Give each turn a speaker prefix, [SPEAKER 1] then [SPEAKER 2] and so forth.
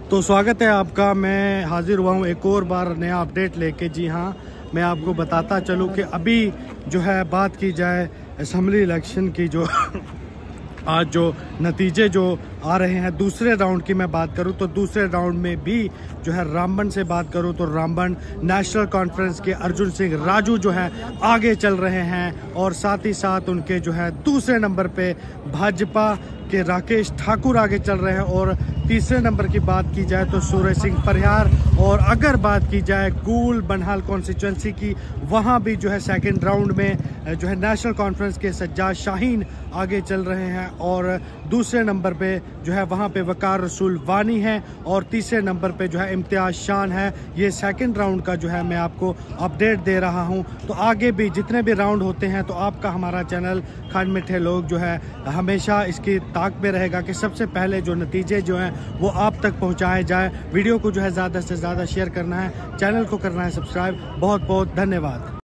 [SPEAKER 1] तो स्वागत है आपका। मैं हाजिर हुआ हूँ एक और बार नया अपडेट लेके। जी हाँ, मैं आपको बताता चलूँ कि अभी जो है बात की जाए असेंबली इलेक्शन की, जो आज जो नतीजे जो आ रहे हैं दूसरे राउंड की मैं बात करूं तो दूसरे राउंड में भी जो है रामबन से बात करूं तो रामबन नेशनल कॉन्फ्रेंस के अर्जुन सिंह राजू जो है आगे चल रहे हैं, और साथ ही साथ उनके जो है दूसरे नंबर पे भाजपा के राकेश ठाकुर आगे चल रहे हैं, और तीसरे नंबर की बात की जाए तो सूरज सिंह परिहार, और अगर बात की जाए कूल बनहाल कॉन्स्टिट्यूंसी की, वहां भी जो है सेकंड राउंड में जो है नेशनल कॉन्फ्रेंस के सज्जाद शाहीन आगे चल रहे हैं, और दूसरे नंबर पे जो है वहां पे वकार रसूल वानी है, और तीसरे नंबर पे जो है इम्तियाज शान है। ये सेकंड राउंड का जो है मैं आपको अपडेट दे रहा हूं। तो आगे भी जितने भी राउंड होते हैं तो आपका हमारा चैनल खंड मिठे लोग जो है हमेशा इसकी ताक में रहेगा कि सबसे पहले जो नतीजे जो हैं वो आप तक पहुंचाए जाए। वीडियो को जो है ज़्यादा से ज़्यादा शेयर करना है, चैनल को करना है सब्सक्राइब। बहुत बहुत धन्यवाद।